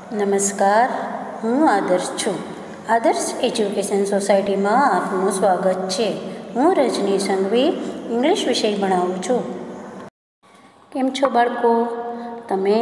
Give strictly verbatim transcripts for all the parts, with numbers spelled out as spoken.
નમસ્કાર, હું આદર્શ છું. આદર્શ એજ્યુકેશન સોસાયટીમાં આપનું સ્વાગત છે. હું રજની સંઘવી ઇંગ્લિશ વિષય ભણાવું છું. કેમ છો બાળકો? તમે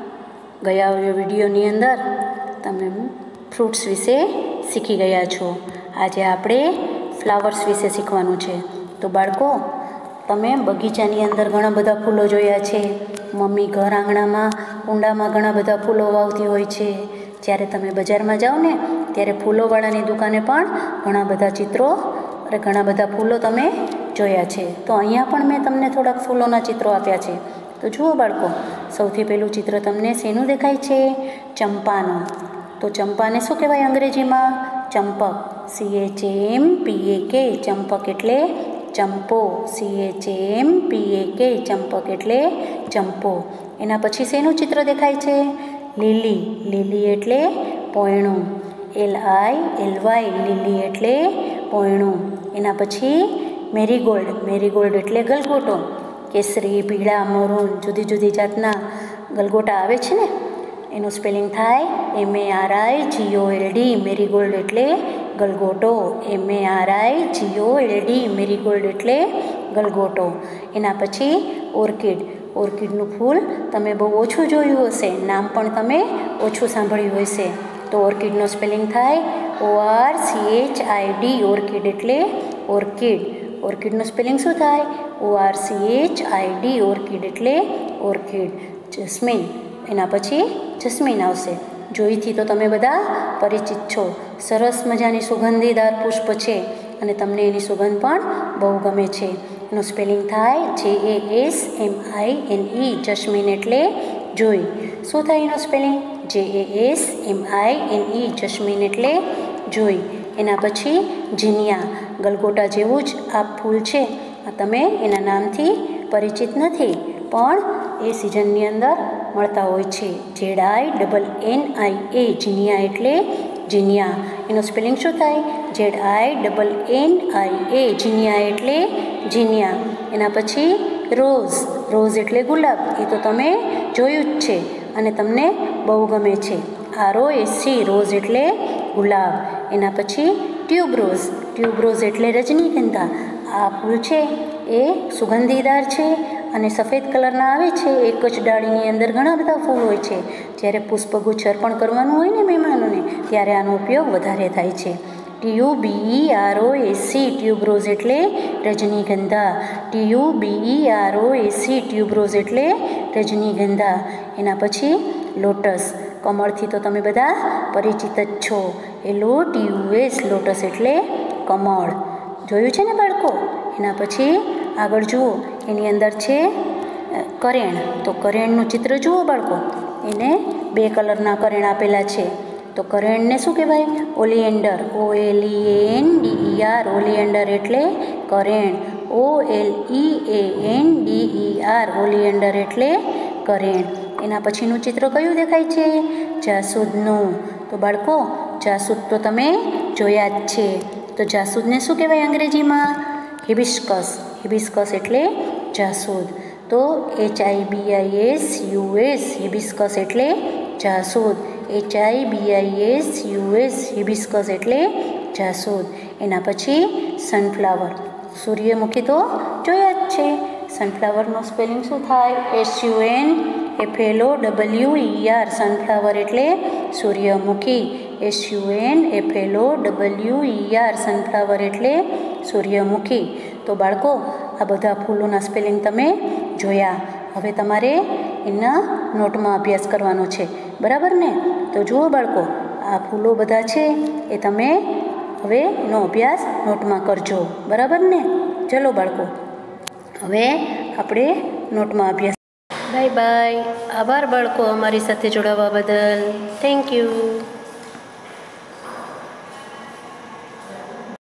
ગયા વિડીયોની અંદર તમે ફ્રૂટ્સ વિશે શીખી ગયા છો. આજે આપણે ફ્લાવર્સ વિશે શીખવાનું છે. તો બાળકો, તમે બગીચાની અંદર ઘણા બધા ફૂલો જોયા છે. મમ્મી ઘર આંગણામાં કુંડામાં ઘણા બધા ફૂલો વાવતી હોય છે. જ્યારે તમે બજારમાં જાઓ ને ત્યારે ફૂલોવાળાની દુકાને પણ ઘણા બધા ચિત્રો અને ઘણા બધા ફૂલો તમે જોયા છે. તો અહીંયા પણ મેં તમને થોડાક ફૂલોના ચિત્રો આપ્યા છે. તો જુઓ બાળકો, સૌથી પહેલું ચિત્ર તમને શેનું દેખાય છે? ચંપાનું. તો ચંપાને શું કહેવાય અંગ્રેજીમાં? Champak. C H M P A K. Champak એટલે ચંપો. C H M P A K. Champak એટલે ચંપો. એના પછી શેનું ચિત્ર દેખાય છે? લીલી. લીલી એટલે પોયણું. L I L Y. Lily એટલે પોયણું. એના પછી મેરીગોલ્ડ. મેરીગોલ્ડ એટલે ગલગોટો. કેસરી, પીળા, મરૂન જુદી જુદી જાતના ગલગોટા આવે છે ને, એનું સ્પેલિંગ થાય M A R I G O L D. Marigold એટલે ગલગોટો. M A R I G O L D. Marigold એટલે ગલગોટો. એના પછી ઓર્કિડ. ઓર્કિડનું ફૂલ તમે બહુ ઓછું જોયું હશે, નામ પણ તમે ઓછું સાંભળ્યું હશે. તો ઓર્કિડનો સ્પેલિંગ થાય O R C H I D. Orchid એટલે ઓર્કિડ. ઓર્કિડનું સ્પેલિંગ શું થાય? O R C H I D. Orchid એટલે ઓર્કિડ. જસ્મીન. એના પછી જસ્મીન આવશે. જોઈથી તો તમે બધા પરિચિત છો. સરસ મજાની સુગંધીદાર પુષ્પ છે અને તમને એની સુગંધ પણ બહુ ગમે છે. એનું સ્પેલિંગ થાય J A S M I N E. Jasmine એટલે જોઈ. શું થાય એનું spelling? J A S M I N E. Jasmine એટલે જોઈ. એના પછી જીનિયા. ગલગોટા જેવું જ આ ફૂલ છે. આ તમે એના નામથી પરિચિત નથી, પણ એ સિઝનની અંદર મળતા હોય છે. Z I double N I A. Zinnia એટલે જીનિયા. એનું સ્પેલિંગ શું થાય? Z I double N I A. Zinnia એટલે જીનિયા. એના પછી રોઝ. રોઝ એટલે ગુલાબ. એ તો તમે જોયું જ છે અને તમને બહુ ગમે છે. R O S C. Rose એટલે ગુલાબ. એના પછી ટ્યુબરોઝ. ટ્યુબરોઝ એટલે રજનીગંધા. આ ફૂલ છે એ સુગંધીદાર છે અને સફેદ કલરના આવે છે. એક જ ડાળીની અંદર ઘણા બધા ફૂલ હોય છે. જ્યારે પુષ્પગુચ્છ અર્પણ કરવાનું હોય ને મહેમાનોને, ત્યારે આનો ઉપયોગ વધારે થાય છે. T U B E R O S C. Tuberose એટલે રજનીગંધા. T U B E R O S C. Tuberose એટલે રજનીગંધા. એના પછી લોટસ. કમળથી તો તમે બધા પરિચિત જ છો. L O T U S. Lotus એટલે કમળ. જોયું છે ને બાળકો? એના પછી આગળ જુઓ, એની અંદર છે કરેણ. તો કરેણનું ચિત્ર જુઓ બાળકો. એને બે કલરના કરેણ આપેલા છે. તો કરેણને શું કહેવાય? Oleander. O L E N D E R. Oleander એટલે કરેણ. O L E A N D E R. Oleander એટલે કરેણ. એના પછીનું ચિત્ર કયું દેખાય છે? જાસૂદનું. તો બાળકો, જાસૂદ તો તમે જોયા જ છે. તો જાસૂદને શું કહેવાય અંગ્રેજીમાં? હિબિસ્કસ. હિબિસ્કસ એટલે જાસૂદ. તો H I B I S U S. Hibiscus એટલે જાસૂદ. H I B I S U S. Hibiscus એટલે જાસૂદ. એના પછી સનફ્લાવર. સૂર્યમુખી તો જોયા જ છે. સનફ્લાવરનું સ્પેલિંગ શું થાય? S U N F L O W E R. Sunflower એટલે સૂર્યમુખી. S U N F L O W E R. Sunflower એટલે સૂર્યમુખી. તો બાળકો, આ બધા ફૂલોના સ્પેલિંગ તમે જોયા. હવે તમારે એના નોટમાં અભ્યાસ કરવાનો છે, બરાબર ને? તો જુઓ બાળકો, આ ફૂલો બધા છે એ તમે હવે એનો અભ્યાસ નોટમાં કરજો, બરાબર ને? ચલો બાળકો, હવે આપણે નોટમાં અભ્યાસ. Bye bye. આભાર બાળકો, અમારી સાથે જોડાવા બદલ. Thank you.